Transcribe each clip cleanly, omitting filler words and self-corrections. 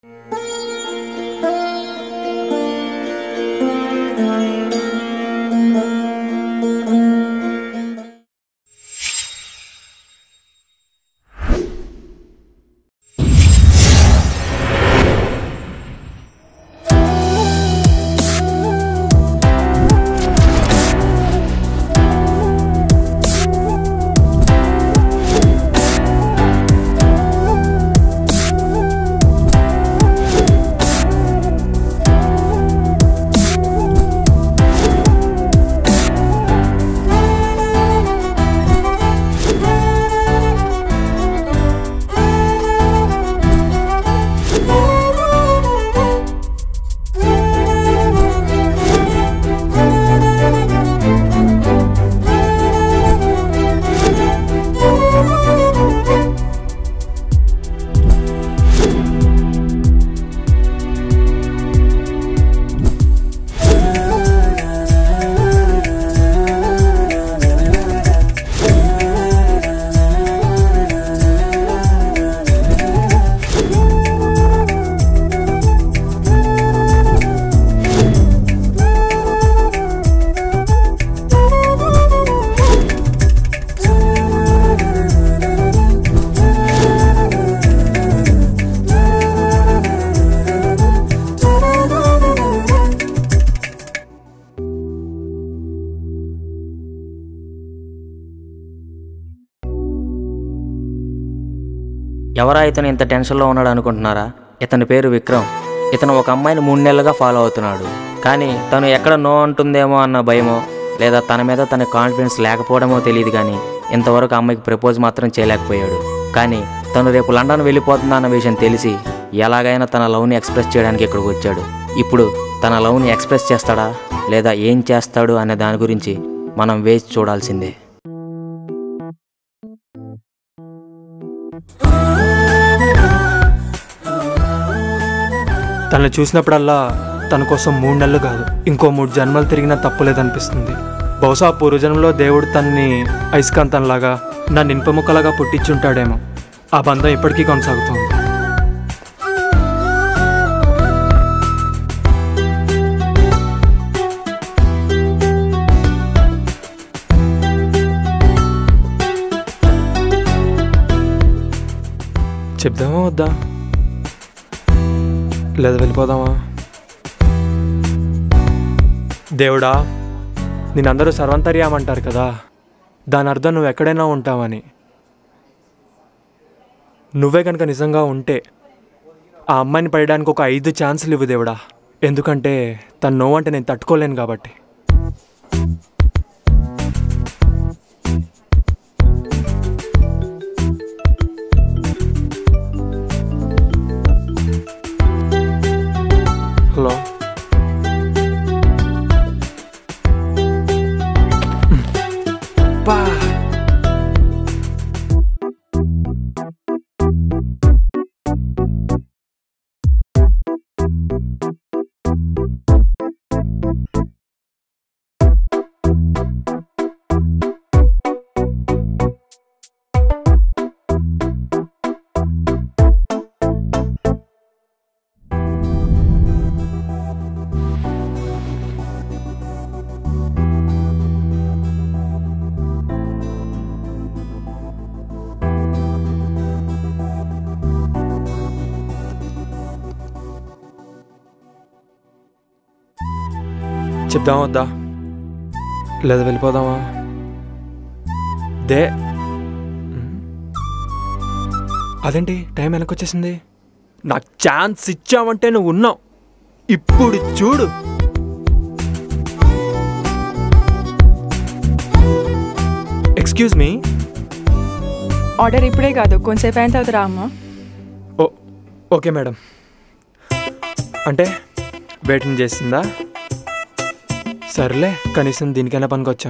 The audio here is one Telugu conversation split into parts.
ఎవరా ఇతను ఇంత టెన్షన్లో ఉన్నాడు అనుకుంటున్నారా? ఇతని పేరు విక్రమ్. ఇతను ఒక అమ్మాయిని 3 నెలలుగా ఫాలో అవుతున్నాడు. కానీ తను ఎక్కడ నో అంటుందేమో అన్న భయమో లేదా తన మీద తన కాన్ఫిడెన్స్ లేకపోవడమో తెలియదు, కానీ ఇంతవరకు అమ్మాయికి ప్రపోజ్ మాత్రం చేయలేకపోయాడు. కానీ తను రేపు లండన్ వెళ్ళిపోతుందా అన్న విషయం తెలిసి ఎలాగైనా తన లవ్ని ఎక్స్ప్రెస్ చేయడానికి ఇక్కడికి వచ్చాడు. ఇప్పుడు తన లవ్ని ఎక్స్ప్రెస్ చేస్తాడా లేదా ఏం చేస్తాడు అనే దాని గురించి మనం వేచి చూడాల్సిందే. తనను చూసినప్పుడల్లా తన కోసం 3 నెలలు కాదు ఇంకో 3 జన్మలు తిరిగినా తప్పులేదనిపిస్తుంది. బహుశా పూర్వజన్మలో దేవుడు తనని అయస్కాంతంలాగా నన్ను ఇనుప ముక్కలాగా పుట్టించుంటాడేమో. ఆ బంధం ఇప్పటికీ కొనసాగుతుంది. చెప్దామా వద్దా లేదా వెళ్ళిపోదామా? దేవుడా, నేనందరూ సర్వంతర్యామంటారు కదా, దాని అర్థం నువ్వు ఎక్కడైనా ఉంటావని. నువ్వే కనుక నిజంగా ఉంటే ఆ అమ్మాయిని పడడానికి ఒక 5 ఛాన్సులు ఇవ్వు దేవుడా. ఎందుకంటే తను నో అంటే నేను తట్టుకోలేను కాబట్టి. హలో, చెప్దామా వద్దా లేదా వెళ్ళిపోదామా? అదేంటి టైం వెనకొచ్చేసింది? నాకు ఛాన్స్ ఇచ్చావంటే నువ్వు ఉన్నావు. ఇప్పుడు చూడు. Excuse me. ఆర్డర్ ఇప్పుడే కాదు, కొంచెంసేపు అయిన తర్వాత రా అమ్మా. Okay madam. అంటే వెయిటింగ్ చేసిందా? సర్లే, కనీసం దీనికైనా పనికొచ్చా.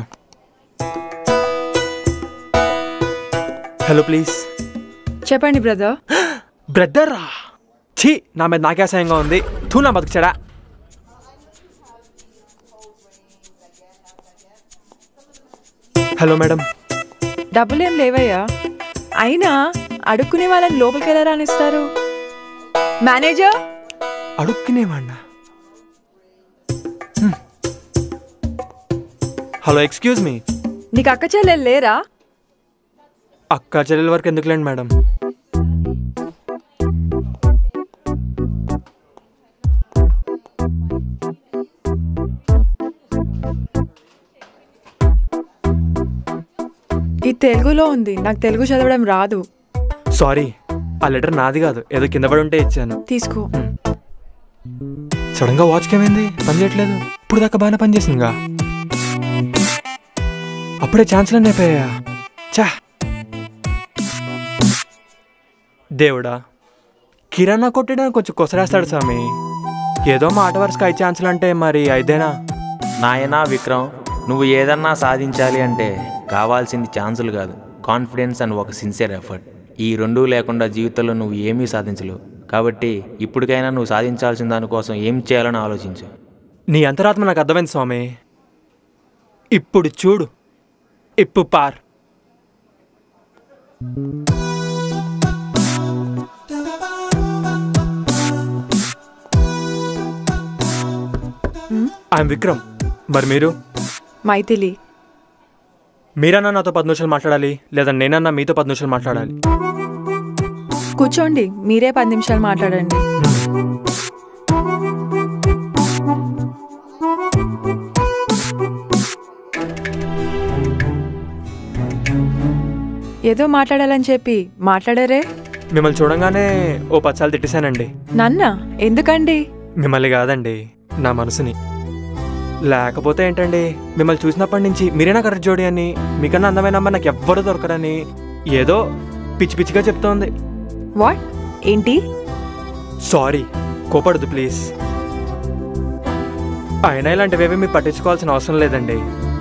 Hello please. చెప్పండి బ్రదర్. బ్రదరా? ఛీ, నా మీద నాకే అసహ్యంగా ఉంది. నా బతుకుచాడా. Hello madam. డబ్బులేం లేవయ్యా. అయినా అడుక్కునే వాళ్ళని లోపలికి ఎలా రానిస్తారు? మేనేజర్ అడుక్కునేవాడినా? Hello, excuse me. నీకు అక్క చెల్లెలు లేరా? అక్క చెల్లెల వరకు ఎందుకులేండి మేడం. ఇది తెలుగులో ఉంది, నాకు తెలుగు చదవడం రాదు. సారీ, ఆ లెటర్ నాది కాదు, ఏదో కింద పడి ఉంటే ఇచ్చాను. తీసుకో. సడన్గా వాచ్కి ఏమైంది? పని చేయట్లేదు. ఇప్పుడు దాకా బాగానే పని చేసిందిగా. అప్పుడే ఛాన్స్లన్నీ అయిపోయా. చా దేవుడా, కిరాణా కొట్టడానికి కొంచెం కొసరేస్తాడు స్వామి. ఏదో మాట వరుసగా 5 ఛాన్సులు అంటే మరి 5ఏనా? నాయనా విక్రమ్, నువ్వు ఏదన్నా సాధించాలి అంటే కావాల్సింది ఛాన్సులు కాదు, కాన్ఫిడెన్స్ అండ్ ఒక సిన్సియర్ ఎఫర్ట్. ఈ రెండూ లేకుండా జీవితంలో నువ్వు ఏమీ సాధించలేవు. కాబట్టి ఇప్పటికైనా నువ్వు సాధించాల్సిన దానికోసం ఏం చేయాలని ఆలోచించు. నీ అంతరాత్మ నాకు అర్థమైంది స్వామి. ఇప్పుడు చూడు, ఇప్పు పార్. ఐఎమ్ విక్రమ్. మరి మీరు? మైథిలి. మీరన్నా నాతో 10 నిమిషాలు మాట్లాడాలి, లేదా నేనన్నా మీతో 10 నిమిషాలు మాట్లాడాలి. కూర్చోండి, మీరే 10 నిమిషాలు మాట్లాడండి. ఏదో మాట్లాడాలని చెప్పి మాట్లాడారే. మిమ్మల్ని చూడంగానే ఓ 10 సార్లు తిట్టేశానండి. నన్నా? ఎందుకండి? మిమ్మల్ని కాదండి, నా మనసుని. లేకపోతే ఏంటండి, మిమ్మల్ని చూసినప్పటి నుంచి మీరేనా కరెక్ట్ జోడి అని, మీకన్నా అందమైన అమ్మ నాకు ఎవ్వరూ దొరకరని ఏదో పిచ్చి పిచ్చిగా చెప్తోంది. వాట్? ఏంటి? సారీ, కోపడదు ప్లీజ్. అయినా ఇలాంటివేమీ మీరు పట్టించుకోవాల్సిన అవసరం లేదండి.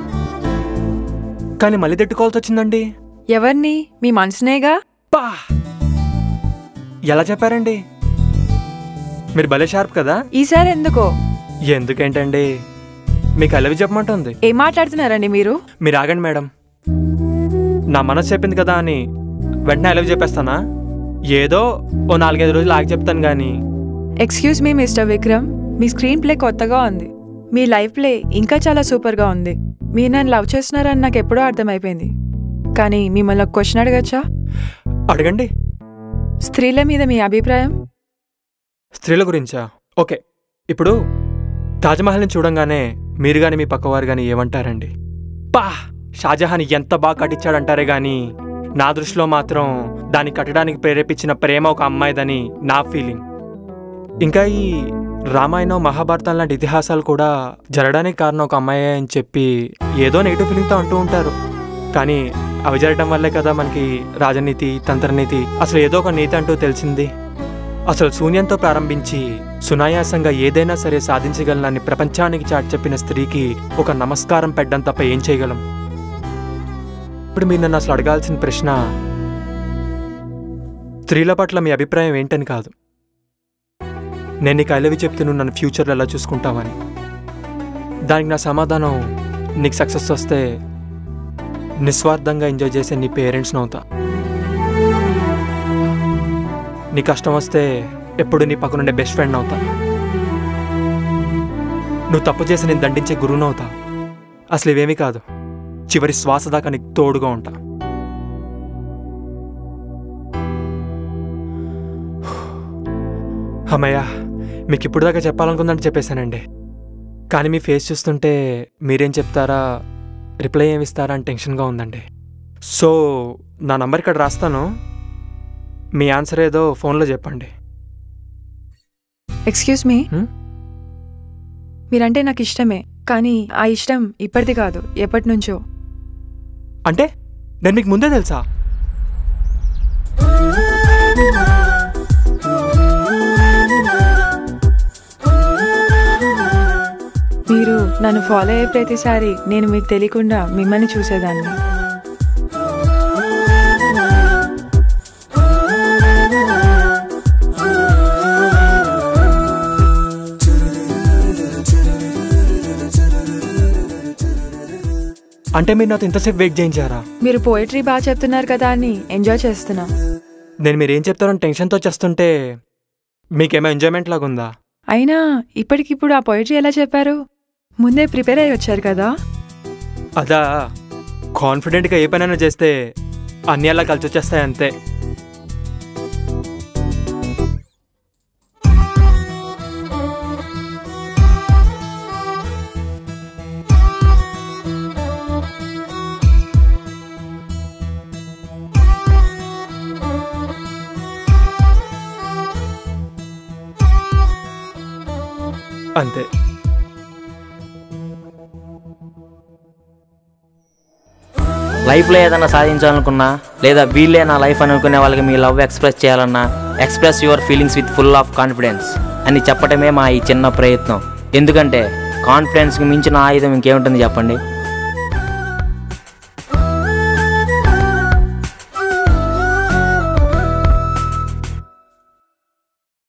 కానీ మళ్ళీ తిట్టుకోవాల్సి వచ్చిందండి. ఎవరిని? మీ మనసునేగా. పా, ఎలా చెప్పారండి? మీరు భలే షార్ప్ కదా. ఈసారి ఎందుకో? ఎందుకేంటండి, మీకు అలవి చెప్పమంటుంది. ఏం మాట్లాడుతున్నారండి మీరు? మీరు ఆగండి మేడం. నా మనసు చెప్పింది కదా అని వెంటనే అలవి చెప్పేస్తానా? ఏదో ఓ 4-5 రోజులు ఆగి చెప్తాను కానీ. ఎక్స్క్యూజ్ మీ మిస్టర్ విక్రమ్, మీ స్క్రీన్ ప్లే కొత్తగా ఉంది. మీ లైఫ్ ప్లే ఇంకా చాలా సూపర్గా ఉంది. మీరు నన్ను లవ్ చేస్తున్నారని నాకు ఎప్పుడో అర్థమైపోయింది. కానీ మిమ్మల్ని ఒక క్వశ్చన్ అడగచ్చా? అడగండి. స్త్రీల మీద మీ అభిప్రాయం? స్త్రీల గురించా? ఓకే, ఇప్పుడు తాజ్మహల్ని చూడంగానే మీరు కానీ మీ పక్కవారు కానీ ఏమంటారండి? పా, షాజహాన్ ఎంత బాగా కట్టించాడంటారే కానీ నా దృష్టిలో మాత్రం దాన్ని కట్టడానికి ప్రేరేపించిన ప్రేమ ఒక అమ్మాయిదని నా ఫీలింగ్. ఇంకా ఈ రామాయణం, మహాభారతం లాంటి ఇతిహాసాలు కూడా జరగడానికి కారణం ఒక అమ్మాయి అని చెప్పి ఏదో నెగిటివ్ ఫీలింగ్తో అంటూ ఉంటారు. కానీ అవి జరగడం వల్లే కదా మనకి రాజనీతి, తంత్రనీతి, అసలు ఏదో ఒక నీతి అంటూ తెలిసింది. అసలు శూన్యంతో ప్రారంభించి సునాయాసంగా ఏదైనా సరే సాధించగలనని ప్రపంచానికి చాటి చెప్పిన స్త్రీకి ఒక నమస్కారం పెట్టడం తప్ప ఏం చేయగలం? ఇప్పుడు మీరు నన్ను అసలు అడగాల్సిన ప్రశ్న స్త్రీల పట్ల మీ అభిప్రాయం ఏంటని కాదు, నేను నీకు ఐ లవ్ యూ చెప్తే నువ్వు నన్ను ఫ్యూచర్లో ఎలా చూసుకుంటావని. దానికి నా సమాధానం, నీకు సక్సెస్ వస్తే నిస్వార్థంగా ఎంజాయ్ చేసే నీ పేరెంట్స్ని అవుతా. నీ కష్టం వస్తే ఎప్పుడు నీ పక్కనుండే బెస్ట్ ఫ్రెండ్ అవుతా. నువ్వు తప్పు చేసి నేను దండించే గురువును అవుతా. అసలు ఇవేమీ కాదు, చివరి శ్వాస దాకా నీకు తోడుగా ఉంటా. అమ్మయ్యా, మీకు ఇప్పుడు దాకా చెప్పాలనుకుందంటే చెప్పేశానండి. కానీ మీ ఫేస్ చూస్తుంటే మీరేం చెప్తారా, రిప్లై ఏమి ఇస్తారా అని టెన్షన్గా ఉందండి. సో నా నంబర్ ఇక్కడ రాస్తాను, మీ ఆన్సర్ ఏదో ఫోన్లో చెప్పండి. ఎక్స్క్యూజ్ మీ, మీరంటే నాకు ఇష్టమే, కానీ ఆ ఇష్టం ఇప్పటిది కాదు, ఎప్పటి నుంచో. అంటే నేను మీకు ముందే తెలుసా? మీరు నన్ను ఫాలో అయ్యే ప్రతిసారి నేను మీకు తెలియకుండా మిమ్మల్ని చూసేదాన్ని. అంటే మీరు నాతో ఇంతసేపు వెయిట్ చేయించారా? మీరు పోయిటరీ బాగా చెప్తున్నారు కదా అని ఎంజాయ్ చేస్తున్నా. నేను మీరేం చెప్తారని టెన్షన్తో చేస్తుంటే మీకేమో ఎంజాయ్మెంట్ లాగా ఉందా? అయినా ఇప్పటికిప్పుడు ఆ పోయిటరీ ఎలా చెప్పారు? ముందే ప్రిపేర్ అయ్యి వచ్చారు కదా. అదా, కాన్ఫిడెంట్గా ఏ పనైనా చేస్తే అన్నీ అలా కలిసి వచ్చేస్తాయి అంతే. అంతే. లైఫ్లో ఏదైనా సాధించాలనుకున్నా లేదా వీళ్ళే నా లైఫ్ అని అనుకునే వాళ్ళకి మీ లవ్ ఎక్స్ప్రెస్ చేయాలన్నా express your feelings with full of confidence అని చెప్పటమే మా ఈ చిన్న ప్రయత్నం. ఎందుకంటే కాన్ఫిడెన్స్కి మించిన ఆయుధం ఇంకేముంటుంది చెప్పండి.